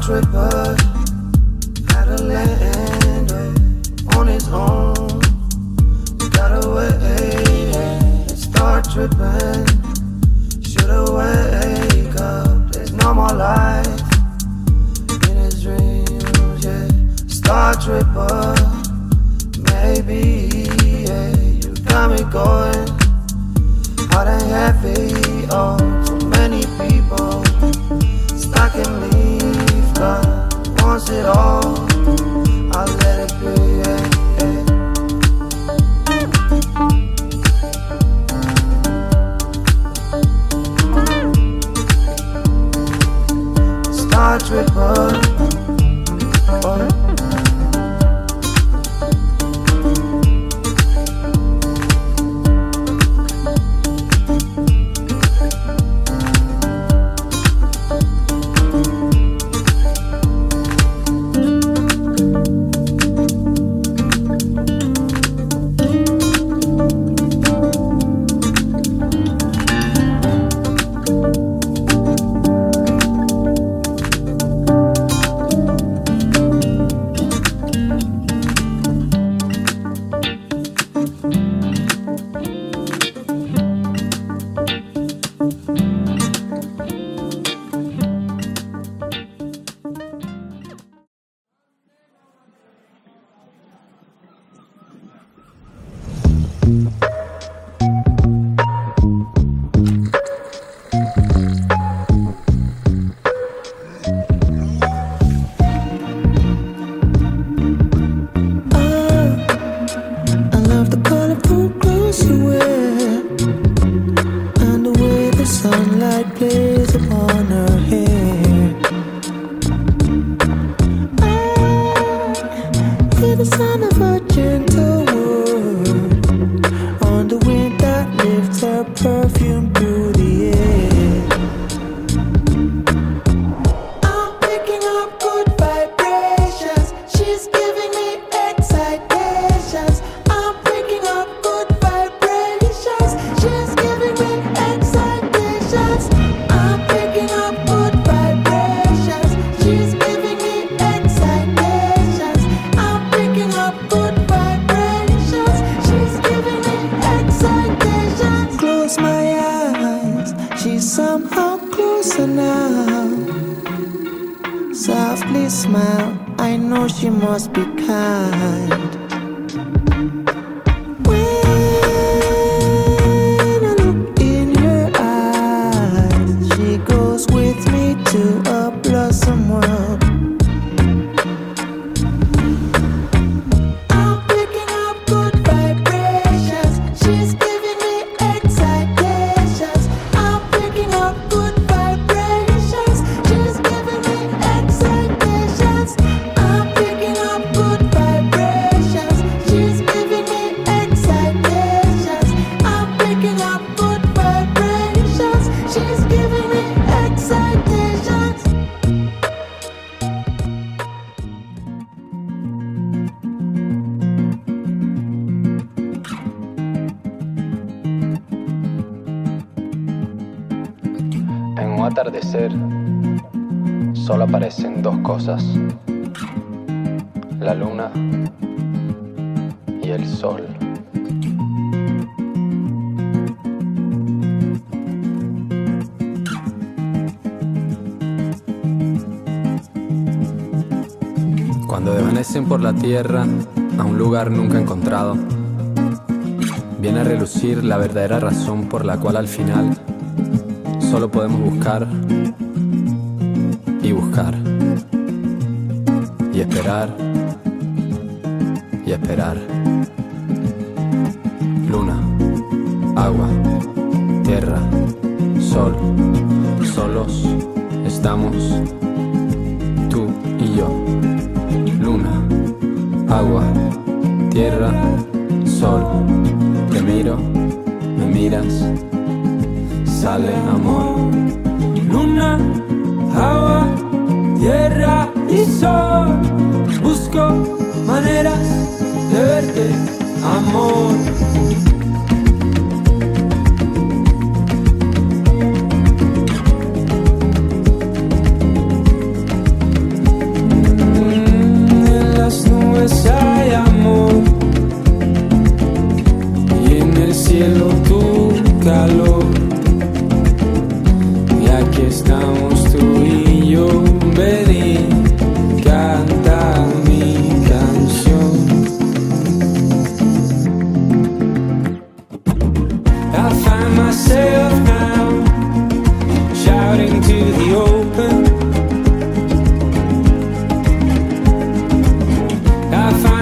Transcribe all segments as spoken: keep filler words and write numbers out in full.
tripper had to land on his own. Got away, start tripping. Should've wake up. There's no more life in his dreams. Yeah, star tripper. Maybe yeah, you got me going hard and heavy. Oh, too many people stuck in leave. God wants it all. I'll let it be. Yeah, yeah. Star tripper. Oh. Atardecer, solo aparecen dos cosas: la luna y el sol. Cuando desvanecen por la tierra a un lugar nunca encontrado, viene a relucir la verdadera razón por la cual al final solo podemos buscar y buscar y esperar y esperar. Luna, agua, tierra, sol, solos estamos tú y yo. Luna, agua, tierra, sol, te miro, me miras, sale amor. Luna, agua, tierra y sol, busco maneras de verte, amor.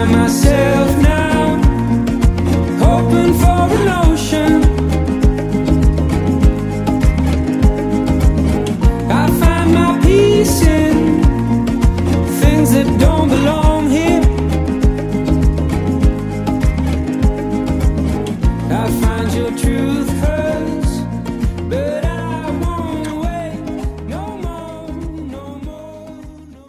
find myself now hoping for an ocean. I find my peace in things that don't belong here. I find your truth hurts, but I won't wait no more, no more, no.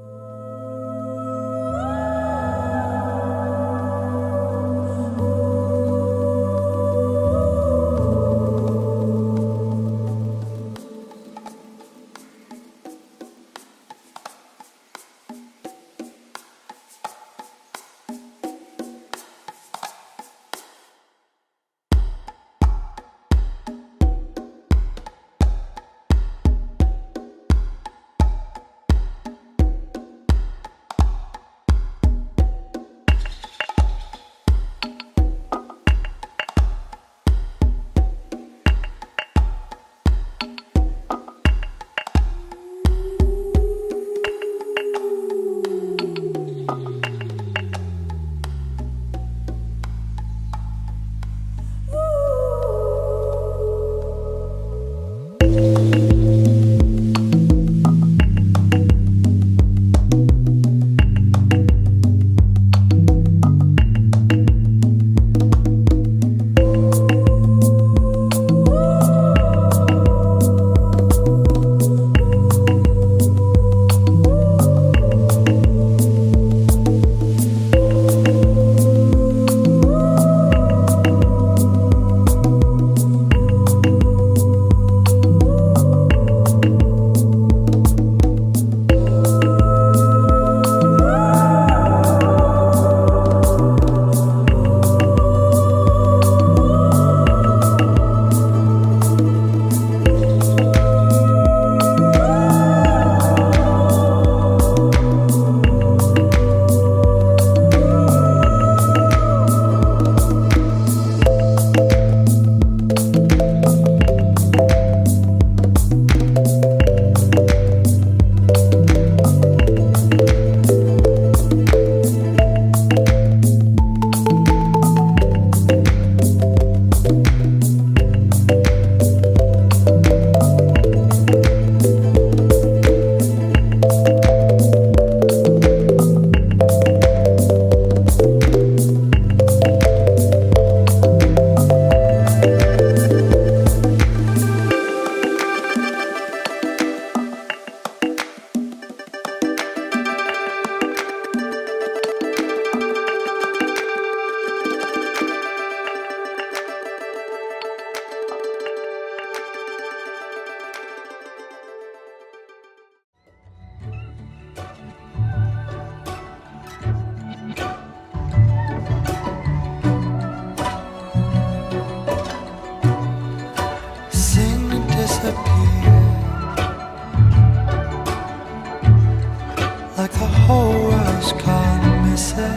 Like the whole world's gone missing,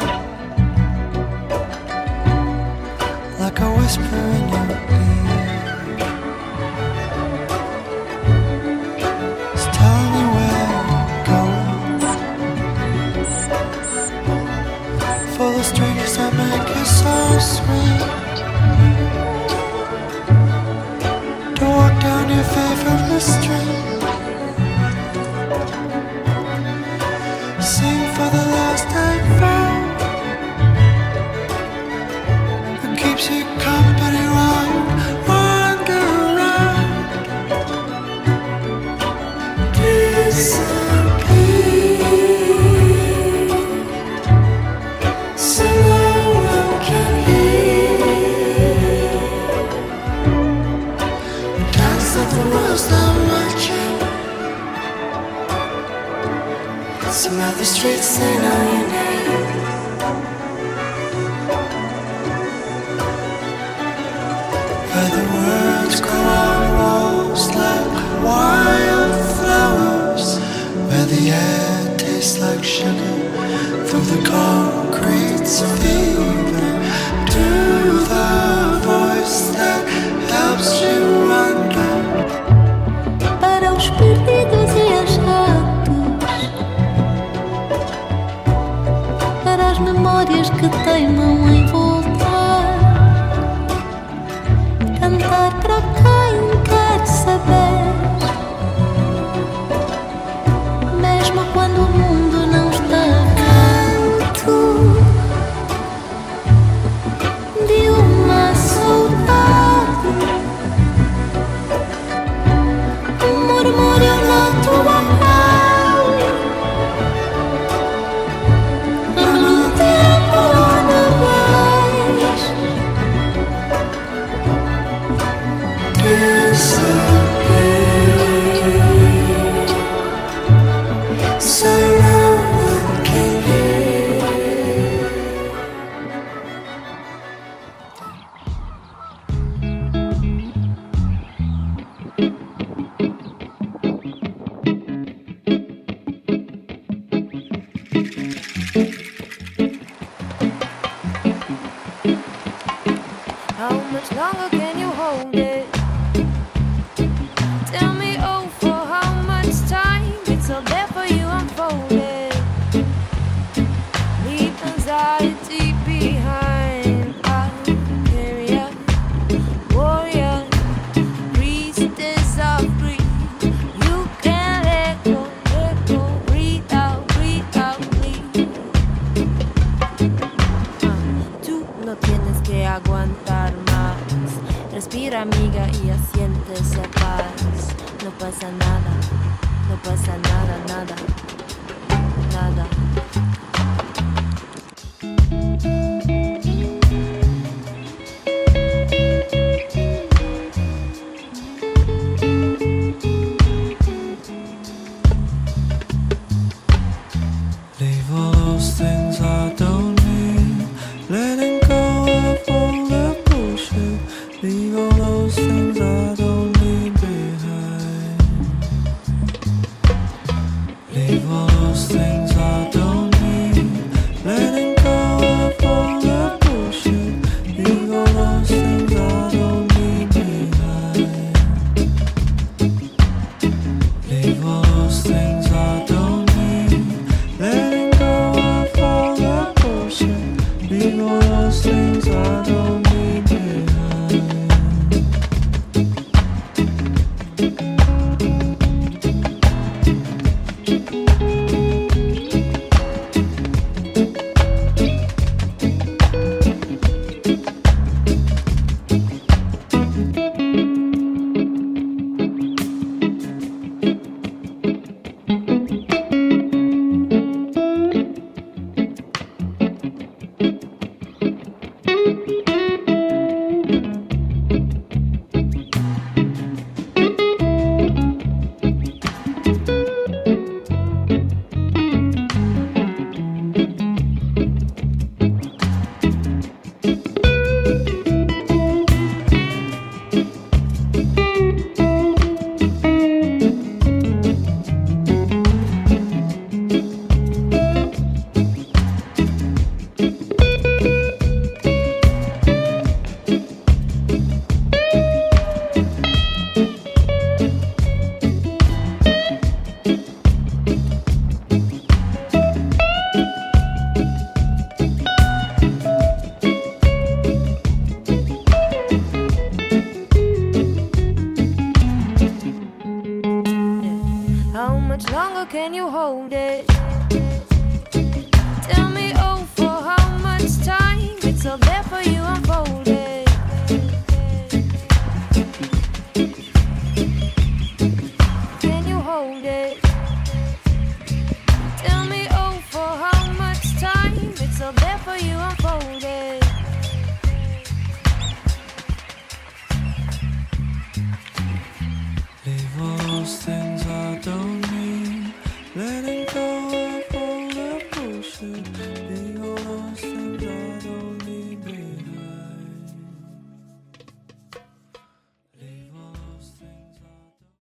like a whisper in your ear. It's telling you where you're going, for the strangers that make you so sweet, to walk down your favorite street. Sing for the last time found, it keeps you company while you wander around. Disappear, so no one can hear. Dance like the world's not watching. Some other streets, they know your name. Where the words grow on walls like wildflowers, where the air tastes like sugar through the concrete's fever, to the voice that helps you wonder. Para os perdidos e achados, para silêncios que teimam em voltar. Cantar para quem quer saber, mesmo quando o mundo não está canto de uma saudade. Um murmúrio na tua pele, no tempo onde vais. Quer saber so no one can hear. How much longer can you hold it? Tell me, oh, for how much time? It's all there for you unfolded. Leave anxiety behind. I'll carry a warrior, priestess of grief. You can let go, let go, breathe out, breathe out, please. Tú no tienes que aguantar más. Respira, amiga, y asiente esa paz. No pasa nada, no pasa nada, nada, nada. Leave all those things I don't need. Letting go of all the bullshit. Leave all those things I don't need behind. Leave all those things I don't need. Letting go of all the bullshit. Leave all those things I don't need behind. Leave all those things I don't need. Letting go of all the bullshit. Leave all those things I don't need behind. How much longer can you hold it? Tell me, oh, for how much time? It's all there for you unfolded. Can you hold it? Tell me, oh, for how much time? It's all there for you unfolded. Leave all those things I don't need. Letting go of all the bullshit.